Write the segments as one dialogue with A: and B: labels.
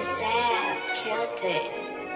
A: Sad, killed it.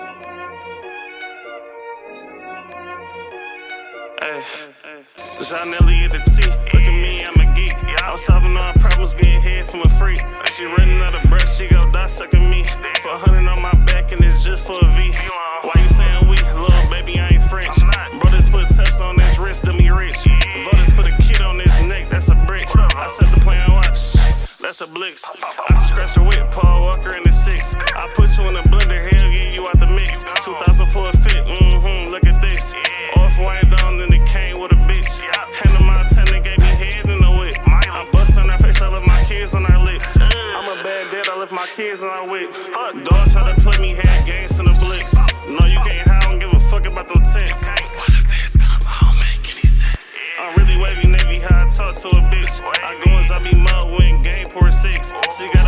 B: Hey, John Elliott the T. Look at me, I'm a geek. I was solving all problems, getting head from a freak. She running out of breath, she gon' die sucking me. For 100 on my back, and it's just for a V. Why you saying we? Little baby, I ain't French. Brothers put Tesla on his wrist, them he rich. Voters put a kid on his neck, that's a brick. I set the play and watch, that's a blitz. I just scratched her whip, Paul Walker in the 6. I put you in a blender, hell get you out the mix. 2000 for a fit, look at this. Off white down, then it came with a bitch. Hannah Montana gave me head in the whip. I bust on her face, I left my kids on her lips. I'm a bad dad, I left my kids on her whip. Dogs try to play me, had games in the blitz. No, you can't hide, I don't give a fuck about them texts. What if this come, I don't make any sense. I'm really wavy, Navy, how I talk to a bitch. I go as I be mud, win game, pour 6. She got